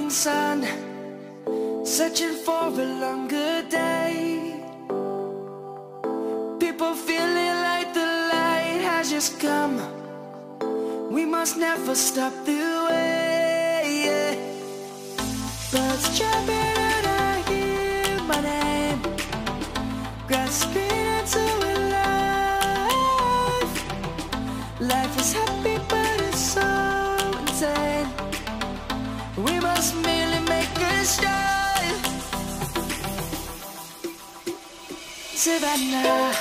morning sun, searching for a longer day. People feeling like the light has just come. We must never stop the way. Birds jumping and I hear my name, grasping into a life. Life is happy but it's so insane. We must merely make a start. Savannah,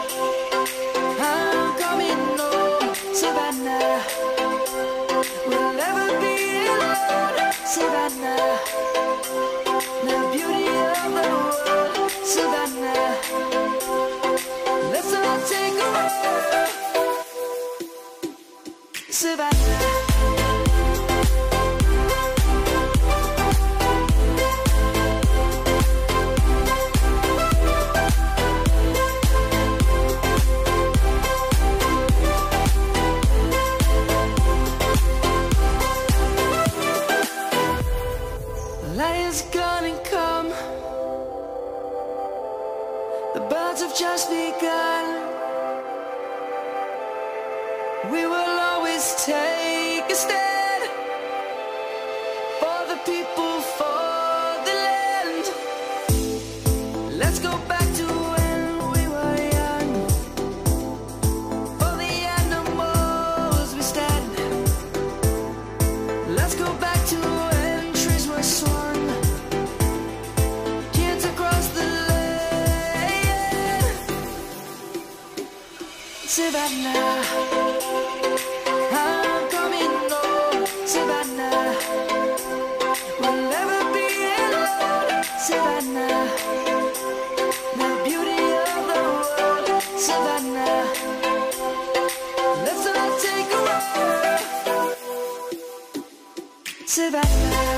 I'm coming home. Savannah, we'll never be alone. Savannah, the beauty of the world. Savannah, let's all take a walk. Savannah. Lion's gonna come. The birds have just begun. We will always take a stand for the people, for the land. Let's go back to when we were young. For the animals we stand. Let's go back to when trees were swung, kids across the land. Savannah, I'm coming home. Savannah, we'll never be alone. Savannah, the beauty of the world. Savannah, let's all take a walk. Savannah,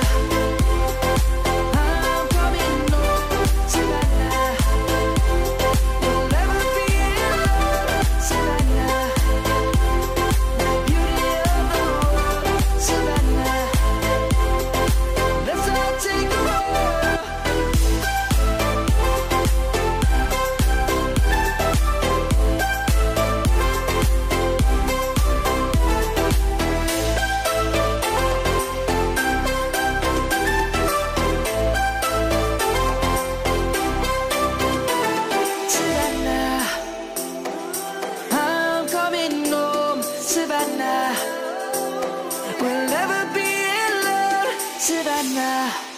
I'm coming home. Savannah, we'll never be alone. Savannah, the beauty of the world. Savannah, let's all take a walk. Savannah, I'm coming home. Savannah, we'll never be alone. Savannah.